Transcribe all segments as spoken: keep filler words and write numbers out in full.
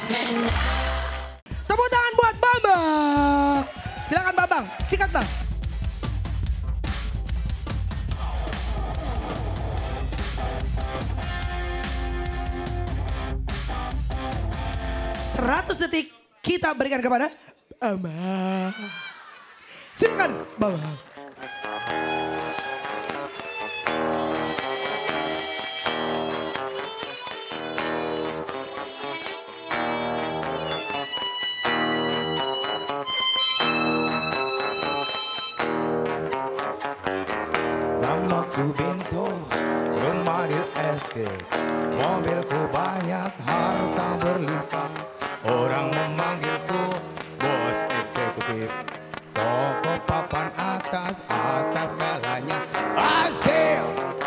Tepuk tangan buat Bambang. Silakan Bambang, sikat Bang. seratus detik kita berikan kepada Bambang. Silakan Bambang. Namaku Binto, rumah di estate, mobilku banyak, harta berlimpah. Orang memanggilku bos eksekutif, toko papan atas, atas segalanya hasil.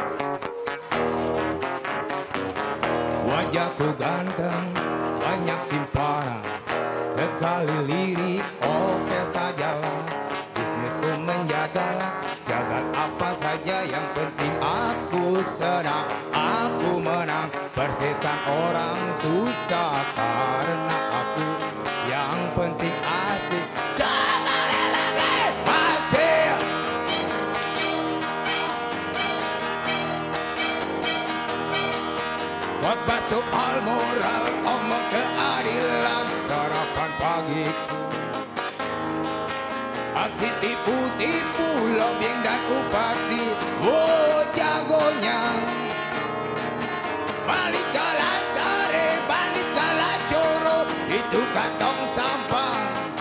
Wajahku ganteng, banyak simpanan, sekali lirik oke sajalah. Bisnisku menjagalah, gagal apa saja yang penting aku senang, aku menang. Persetan orang susah karena aku yang penting asik. Sekali lagi hasil. Khotbah soal moral, omong keadilan, sarapan pagi. Aksi tipu-tipu, lobbying dan upati, oh jagonya. Balik kalah tarik, balik kalah coro, itu kantong sampah.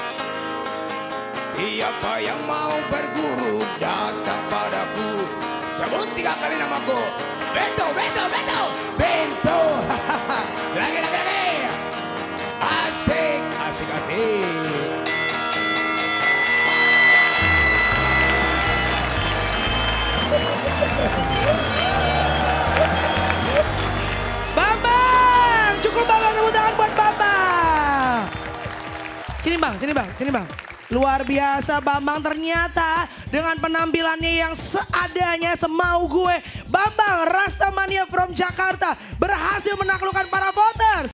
Siapa yang mau berguru, datang padaku. Sebut tiga kali namaku. Bento, Bento, Bento, Bento. Lagi, lagi, lagi. Asik, asik, asik. Bambang, cukup Bambang, tepuk tangan buat Bambang. Sini Bang, sini Bang, sini Bang. Luar biasa Bambang ternyata dengan penampilannya yang seadanya semau gue. Bambang Rastamania from Jakarta berhasil menaklukkan para voters.